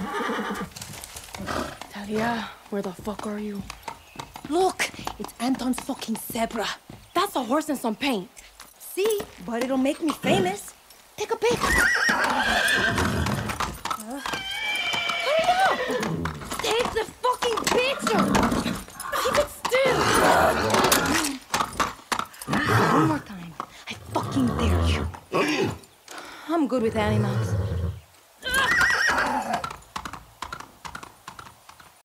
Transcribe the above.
Talia, where the fuck are you? Look, it's Anton's fucking zebra. That's a horse and some paint. See, but it'll make me famous. Take a pic. Hurry up! Take the fucking picture! Keep it still! One more time. I fucking dare you. I'm good with animals.